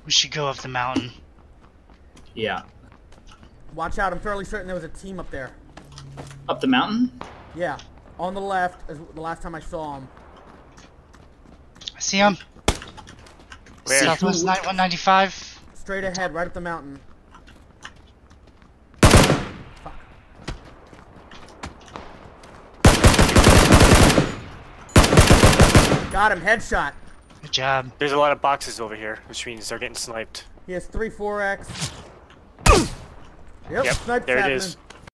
We should go up the mountain. Yeah. Watch out, I'm fairly certain there was a team up there. Up the mountain? Yeah, on the left, as the last time I saw him. I see him. Where? Southwest 195. Straight ahead, right up the mountain. Fuck. Got him, headshot. Good job. There's a lot of boxes over here, which means they're getting sniped. He has 3 4X. Yep, Yep, sniped there it happening. is.